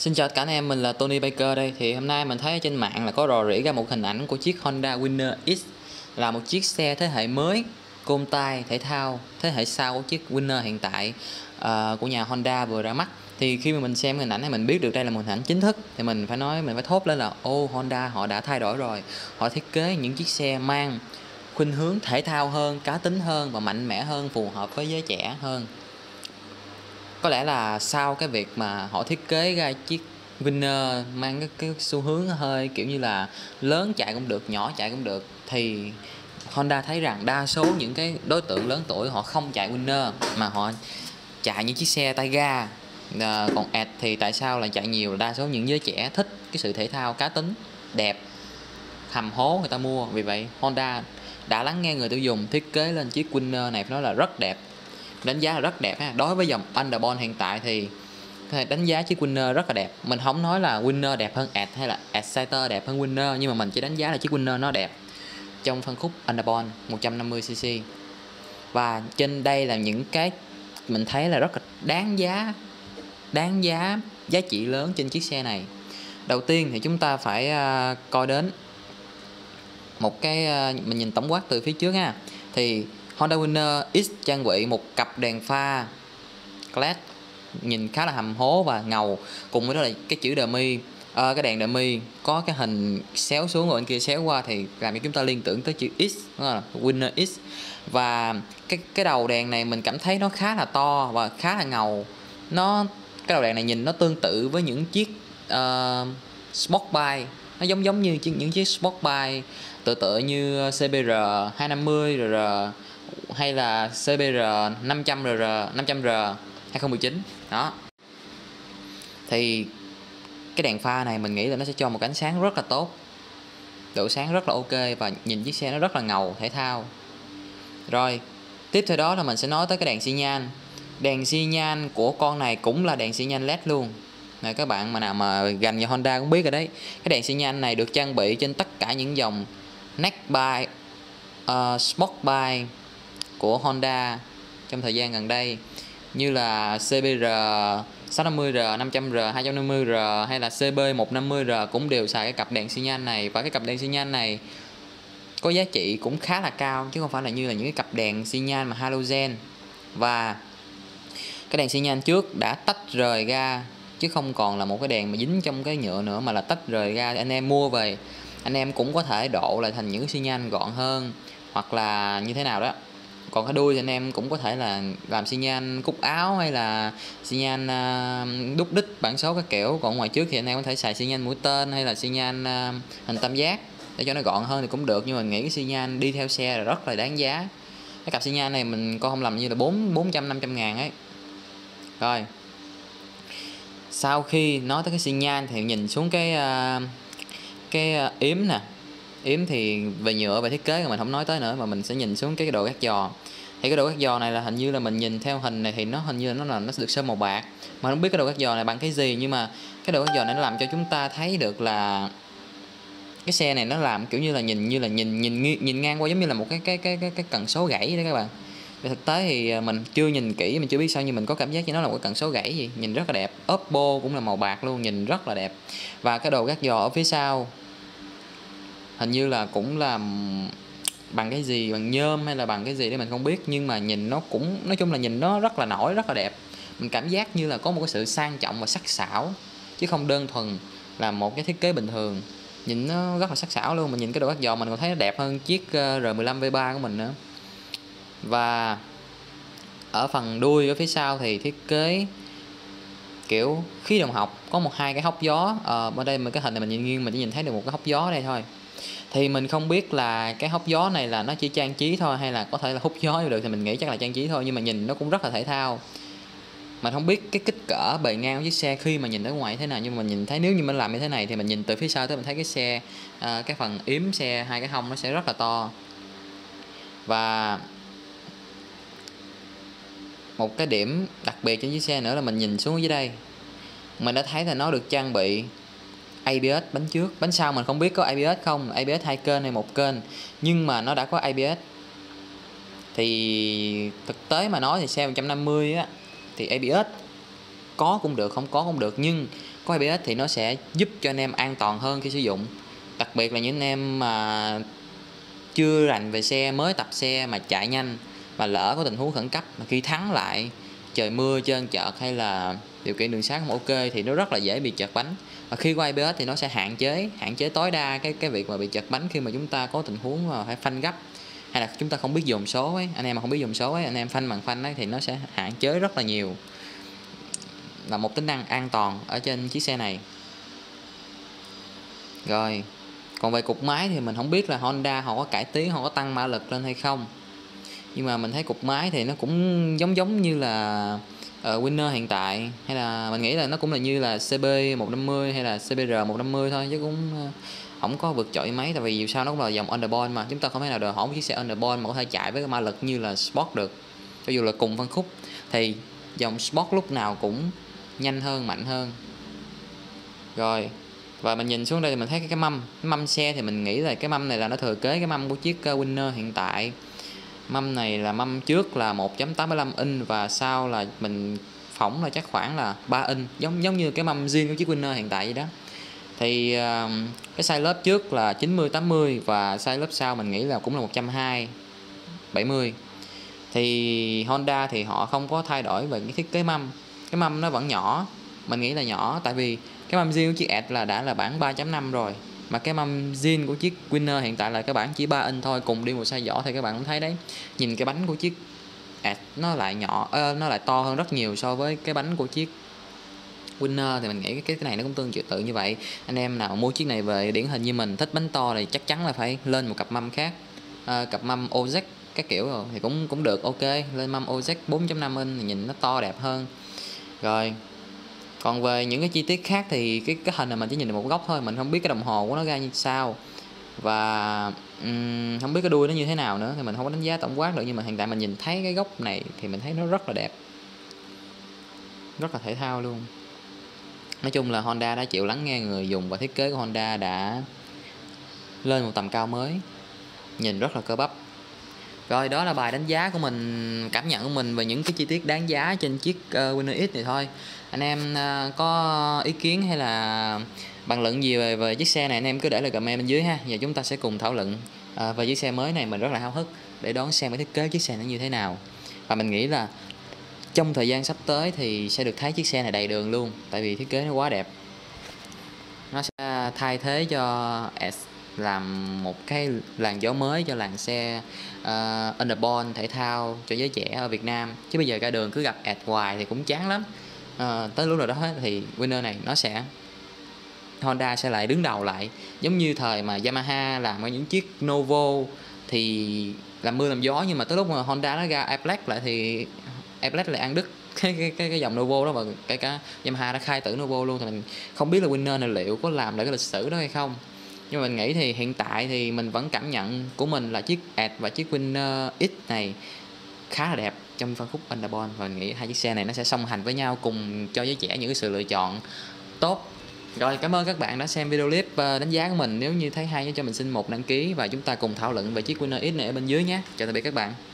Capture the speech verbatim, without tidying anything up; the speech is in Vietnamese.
Xin chào tất cả anh em, mình là Tony Baker đây. Thì hôm nay mình thấy ở trên mạng là có rò rỉ ra một hình ảnh của chiếc Honda Winner X, là một chiếc xe thế hệ mới, côn tay thể thao thế hệ sau của chiếc Winner hiện tại uh, của nhà Honda vừa ra mắt. Thì khi mà mình xem hình ảnh này mình biết được đây là một hình ảnh chính thức, thì mình phải nói mình phải thốt lên là ô, Honda họ đã thay đổi rồi. Họ thiết kế những chiếc xe mang khuynh hướng thể thao hơn, cá tính hơn và mạnh mẽ hơn, phù hợp với giới trẻ hơn. Có lẽ là sau cái việc mà họ thiết kế ra chiếc Winner mang cái, cái xu hướng hơi kiểu như là lớn chạy cũng được, nhỏ chạy cũng được, thì Honda thấy rằng đa số những cái đối tượng lớn tuổi họ không chạy Winner mà họ chạy những chiếc xe tay ga. À, còn Edge thì tại sao lại chạy nhiều? Đa số những giới trẻ thích cái sự thể thao cá tính, đẹp, hầm hố người ta mua. Vì vậy Honda đã lắng nghe người tiêu dùng, thiết kế lên chiếc Winner này phải nói là rất đẹp, đánh giá là rất đẹp ha. Đối với dòng Underbone hiện tại thì có thể đánh giá chiếc Winner rất là đẹp. Mình không nói là Winner đẹp hơn Edge hay là Exciter đẹp hơn Winner, nhưng mà mình chỉ đánh giá là chiếc Winner nó đẹp trong phân khúc Underbone một trăm năm mươi xê xê. Và trên đây là những cái mình thấy là rất là đáng giá, đáng giá giá trị lớn trên chiếc xe này. Đầu tiên thì chúng ta phải uh, coi đến một cái uh, mình nhìn tổng quát từ phía trước ha. Thì Honda Winner X trang bị một cặp đèn pha lờ e đê nhìn khá là hầm hố và ngầu, cùng với đó là cái chữ dummy, à, cái đèn dummy có cái hình xéo xuống rồi bên kia xéo qua thì làm cho chúng ta liên tưởng tới chữ X, đó là Winner X. Và cái cái đầu đèn này mình cảm thấy nó khá là to và khá là ngầu. Nó cái đầu đèn này nhìn nó tương tự với những chiếc uh, sport bike, nó giống giống như những chiếc sport bike tự tự như xê bê rờ hai năm mươi R R hay là xê bê rờ năm trăm R R năm trăm R hai không một chín đó. Thì cái đèn pha này mình nghĩ là nó sẽ cho một ánh sáng rất là tốt, độ sáng rất là ok và nhìn chiếc xe nó rất là ngầu, thể thao. Rồi tiếp theo đó là mình sẽ nói tới cái đèn xi nhan. Đèn xi nhan của con này cũng là đèn xi nhan led luôn. Này, các bạn mà nào mà gành vào Honda cũng biết rồi đấy. Cái đèn xi nhan này được trang bị trên tất cả những dòng neck bike, uh, sport bike của Honda trong thời gian gần đây, như là xê bê rờ sáu năm mươi R, năm trăm R, hai trăm năm mươi R hay là xê bê một năm mươi R cũng đều xài cái cặp đèn xi nhan này. Và cái cặp đèn xi nhan này có giá trị cũng khá là cao, chứ không phải là như là những cái cặp đèn xi nhan mà halogen. Và cái đèn xi nhan trước đã tách rời ra, chứ không còn là một cái đèn mà dính trong cái nhựa nữa, mà là tách rời ra. Anh em mua về anh em cũng có thể độ lại thành những cái xi nhan gọn hơn, hoặc là như thế nào đó. Còn cái đuôi thì anh em cũng có thể là làm xi nhan cúc áo hay là xi nhan uh, đúc đích bản số các kiểu. Còn ngoài trước thì anh em có thể xài xi nhan mũi tên hay là xi nhan uh, hình tam giác để cho nó gọn hơn thì cũng được. Nhưng mà mình nghĩ cái xi nhan đi theo xe là rất là đáng giá. Cái cặp xi nhan này mình coi không lầm như là bốn bốn trăm năm trăm ngàn ấy. Rồi sau khi nói tới cái xi nhan thì nhìn xuống cái uh, cái uh, yếm nè. Yếm thì về nhựa, về thiết kế rồi mình không nói tới nữa, mà mình sẽ nhìn xuống cái độ gác giò. Thì cái độ gác giò này là hình như là mình nhìn theo hình này thì nó hình như là nó là nó được sơn màu bạc, mà không biết cái độ gác giò này bằng cái gì. Nhưng mà cái độ gác giò này nó làm cho chúng ta thấy được là cái xe này nó làm kiểu như là nhìn như là nhìn nhìn nhìn ngang qua giống như là một cái cái cái cái, cái cần số gãy đấy các bạn. Về thực tế thì mình chưa nhìn kỹ, mình chưa biết sao, nhưng mình có cảm giác như nó là một cái cần số gãy gì, nhìn rất là đẹp. Oppo cũng là màu bạc luôn, nhìn rất là đẹp. Và cái đồ gác giò ở phía sau hình như là cũng là bằng cái gì, bằng nhôm hay là bằng cái gì đấy mình không biết, nhưng mà nhìn nó cũng, nói chung là nhìn nó rất là nổi, rất là đẹp. Mình cảm giác như là có một cái sự sang trọng và sắc sảo, chứ không đơn thuần là một cái thiết kế bình thường. Nhìn nó rất là sắc sảo luôn. Mình nhìn cái đồ gác giò mình còn thấy nó đẹp hơn chiếc R mười lăm V ba của mình nữa. Và ở phần đuôi ở phía sau thì thiết kế kiểu khí động học, có một hai cái hốc gió. Ờ, bên đây mình cái hình này mình nhìn nghiêng mình chỉ nhìn thấy được một cái hốc gió đây thôi. Thì mình không biết là cái hốc gió này là nó chỉ trang trí thôi hay là có thể là hút gió được, thì mình nghĩ chắc là trang trí thôi, nhưng mà nhìn nó cũng rất là thể thao. Mình không biết cái kích cỡ bề ngang của chiếc xe khi mà nhìn ở ngoài thế nào, nhưng mà mình nhìn thấy nếu như mình làm như thế này thì mình nhìn từ phía sau tới mình thấy cái xe, à, cái phần yếm xe, hai cái hông nó sẽ rất là to. Và một cái điểm đặc biệt trên chiếc xe nữa là mình nhìn xuống dưới đây, mình đã thấy là nó được trang bị a bê ét bánh trước. Bánh sau mình không biết có a bê ét không, a bê ét hai kênh hay một kênh, nhưng mà nó đã có a bê ét. Thì thực tế mà nói thì xe một trăm năm mươi á thì a bê ét có cũng được, không có cũng được, nhưng có a bê ét thì nó sẽ giúp cho anh em an toàn hơn khi sử dụng. Đặc biệt là những anh em mà chưa rành về xe, mới tập xe mà chạy nhanh, và lỡ có tình huống khẩn cấp mà khi thắng lại trời mưa trơn trợt hay là điều kiện đường xá không ok thì nó rất là dễ bị trật bánh. Và khi qua a bê ét thì nó sẽ hạn chế hạn chế tối đa cái cái việc mà bị trật bánh khi mà chúng ta có tình huống mà phải phanh gấp, hay là chúng ta không biết dồn số ấy, anh em mà không biết dồn số ấy, anh em phanh bằng phanh ấy thì nó sẽ hạn chế rất là nhiều, là một tính năng an toàn ở trên chiếc xe này. Rồi, còn về cục máy thì mình không biết là Honda họ có cải tiến, họ có tăng mã lực lên hay không, nhưng mà mình thấy cục máy thì nó cũng giống giống như là uh, Winner hiện tại, hay là mình nghĩ là nó cũng là như là xê bê một năm mươi hay là xê bê rờ một năm mươi thôi, chứ cũng uh, không có vượt trội mấy, tại vì dù sao nó cũng là dòng underbone mà, chúng ta không thể nào đòi hỏi một chiếc xe underbone mà có thể chạy với cái mã lực như là Sport được. Cho dù là cùng phân khúc thì dòng Sport lúc nào cũng nhanh hơn, mạnh hơn. Rồi, và mình nhìn xuống đây thì mình thấy cái, cái mâm cái mâm xe thì mình nghĩ là cái mâm này là nó thừa kế cái mâm của chiếc uh, Winner hiện tại. Mâm này là mâm trước là một chấm tám mươi lăm inch và sau là mình phỏng là chắc khoảng là ba inch, giống giống như cái mâm zin của chiếc Winner hiện tại vậy đó. Thì uh, cái size lớp trước là chín mươi tám mươi và size lớp sau mình nghĩ là cũng là một trăm hai mươi bảy mươi. Thì Honda thì họ không có thay đổi về cái thiết kế mâm. Cái mâm nó vẫn nhỏ, mình nghĩ là nhỏ, tại vì cái mâm zin của chiếc Edge là đã là bản ba chấm năm rồi, mà cái mâm zin của chiếc Winner hiện tại là cái bản chỉ ba inch thôi, cùng đi một size vỏ thì các bạn cũng thấy đấy. Nhìn cái bánh của chiếc Edge nó lại nhỏ, uh, nó lại to hơn rất nhiều so với cái bánh của chiếc Winner, thì mình nghĩ cái cái này nó cũng tương tự như vậy. Anh em nào mua chiếc này về điển hình như mình thích bánh to thì chắc chắn là phải lên một cặp mâm khác, uh, cặp mâm o dét các kiểu rồi thì cũng cũng được, ok, lên mâm o dét bốn chấm năm inch thì nhìn nó to đẹp hơn. Rồi, còn về những cái chi tiết khác thì cái cái hình này mình chỉ nhìn được một góc thôi, mình không biết cái đồng hồ của nó ra như sao, và um, không biết cái đuôi nó như thế nào nữa, thì mình không có đánh giá tổng quát được. Nhưng mà hiện tại mình nhìn thấy cái góc này thì mình thấy nó rất là đẹp, rất là thể thao luôn. Nói chung là Honda đã chịu lắng nghe người dùng và thiết kế của Honda đã lên một tầm cao mới, nhìn rất là cơ bắp. Rồi, đó là bài đánh giá của mình, cảm nhận của mình về những cái chi tiết đáng giá trên chiếc uh, Winner X này thôi. Anh em uh, có ý kiến hay là bàn luận gì về, về chiếc xe này anh em cứ để lại comment bên dưới ha. Giờ chúng ta sẽ cùng thảo luận uh, về chiếc xe mới này. Mình rất là háo hức để đón xem cái thiết kế chiếc xe nó như thế nào. Và mình nghĩ là trong thời gian sắp tới thì sẽ được thấy chiếc xe này đầy đường luôn, tại vì thiết kế nó quá đẹp. Nó sẽ thay thế cho S, làm một cái làn gió mới cho làng xe uh, underbone thể thao cho giới trẻ ở Việt Nam. Chứ bây giờ ra đường cứ gặp ad hoài thì cũng chán lắm. Uh, tới lúc nào đó thì Winner này nó sẽ Honda sẽ lại đứng đầu lại, giống như thời mà Yamaha làm ở những chiếc Novo thì làm mưa làm gió, nhưng mà tới lúc mà Honda nó ra A-Black lại thì A-Black lại ăn đứt cái, cái cái cái dòng Novo đó, và cái cả Yamaha đã khai tử Novo luôn. Thì mình không biết là Winner này liệu có làm lại cái lịch sử đó hay không. Nhưng mà mình nghĩ thì hiện tại thì mình vẫn cảm nhận của mình là chiếc Edge và chiếc Winner X này khá là đẹp trong phân khúc underbone, và mình nghĩ hai chiếc xe này nó sẽ song hành với nhau, cùng cho giới trẻ những cái sự lựa chọn tốt. Rồi, cảm ơn các bạn đã xem video clip đánh giá của mình. Nếu như thấy hay cho mình xin một đăng ký và chúng ta cùng thảo luận về chiếc Winner X này ở bên dưới nhé. Chào tạm biệt các bạn.